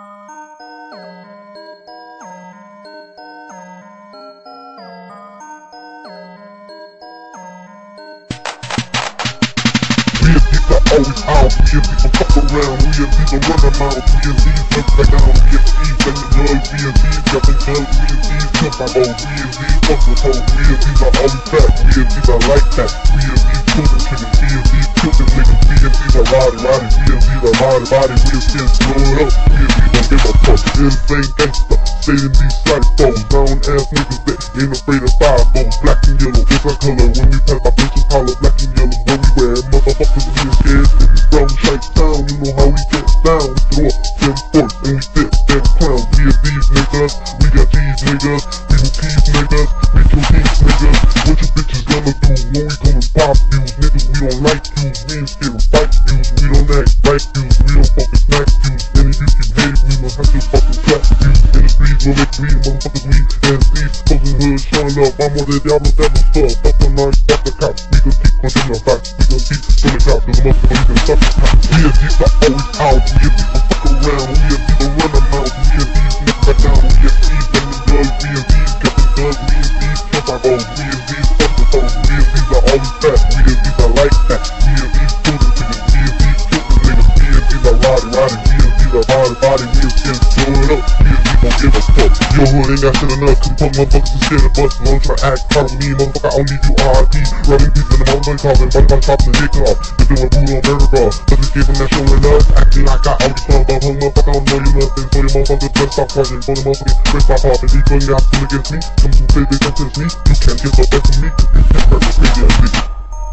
Always out, we and people fuck around, we and people run them out, we and these jump back down, we and these bang the drugs, we and these jumping guns, we and these jump my boat, we and these fuck the hoe, we and these are always fat, we and these are like that, we and these children chickens, we and these children niggas, we and these are rowdy, we and these are body, we and these blow it up, we and these don't give a fuck, anything gangsta, stay in these side foes, down ass niggas that ain't afraid of fire foes, black and yellow, it's our color, when we pass my bitches holler, black and yellow, when we wear motherfuckers, we are scared. From Shite Town, you know how we get down. We throw up them forks and we fit them clowns. We are these niggas, we got these niggas. We who keys niggas, we kill these niggas. What you bitches gonna do when we come and pop views? Niggas, we don't like views, we ain't scared of fight views. We don't act like views, we don't fucking snack views. And if you keep hating, we don't have to fucking clap views. In the streets, we'll make weed, motherfuckers weed. And these closing hoods showing up. I'm on the Diablo Devil stuff. Fuck the knife, fuck the cops. We gon' keep punching the facts. We gon' keep killing the cops. Cause the motherfuckers can suck. We and these are always out, we and people fuck around, we and people run them out, we and these niggas back down, we and these bang the drugs, we and these jumping guns, we and these jump our bows, we and these fuck the hoes, we and these are always fat, we and these are like that, we and these children chickens, we and these children niggas, we and these are rowdy, we and these are body, we and these blow it up, we and these don't give a fuck. Your hood ain't got shit enough, cause punk motherfuckers is scared of us, don't try to act proud of me, motherfucker, I don't need you RIP, running peace in the motherfucking coffin, body chopping the dick off, if it was food on America, but this kid from that showing love, acting like I always club up, hung motherfucker, I don't know you nothing, so your motherfuckers better stop crushing, for the motherfucking wrist pop off, and these guns got still against me, come to say they don't test me, you can't get the best of me, cause you can't hurt the crazy ass bitch.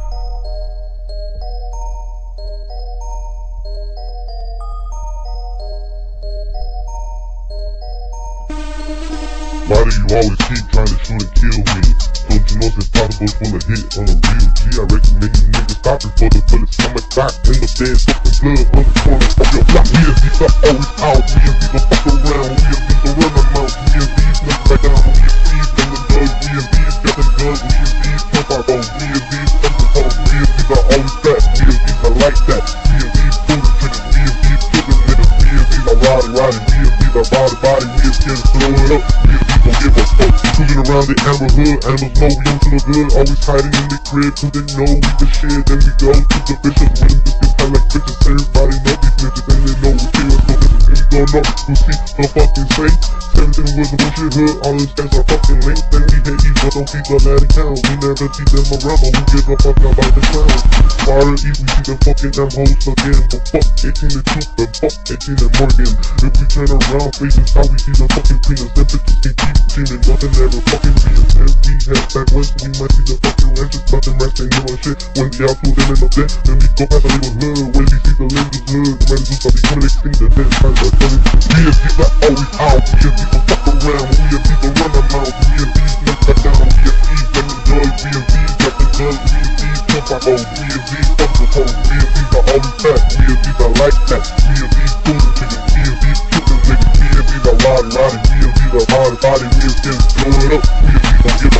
Why do you always keep trying to shoot and kill me? Don't you know it's impossible for a hit on a real G? I recommend you niggas stop before the bullets come back in the bed, fucking blood on the corner of your block. We and these are always out, we and these fuck around, we and these run them out, we and these niggas back down, we and these bang the drugs, we and these jumping guns, we and these jump our bows, we and these fuck the hoes, we and these are always fat, we and these are like that, we and these children chickens, we and these children niggas, we and these are rowdy, we and these are body, we and these throw it up, we and don't give a fuck. Cruising around the Amber Hood, animals know we don't feel good. Always hiding in the crib, cause they know we the shit. Then we go to the bishops, winning biscuits, high like bitches. Everybody know these bitches, and they know we kill us. So if you don't know, who see the fucking say 17 was a bullshit hood, all those guys are fucking lame. Then we hate each but don't keep the laddie down. We never teach them around, but who gives a fuck about the clown? Far east, we see them fucking them hoes again. But fuck 18 and Truth, but fuck 18 and Morgan. If we turn around, facing south, we see them fucking peanuts. Them bitches can keep dreaming, nothing ever fucking be us. If we head back west, we might see the fucking ranches. Nothing rest ain't give a shit. When the outfit them in the bed, then we go past the label's hood. When we see the label's hood, man, just be coming extinct, the dead times are coming. We and these are always out, we and people fuck around, we and people run them out, we and these niggas back down, we and these bang the drugs, we and these jumping guns, we and these jump our bows, we and these fuck the hoes, we and these are always fat, we and these are like that, we and these children chickens, we and these children niggas, we and these are rowdy, we and these are body, we and these blow it up, we and these don't give a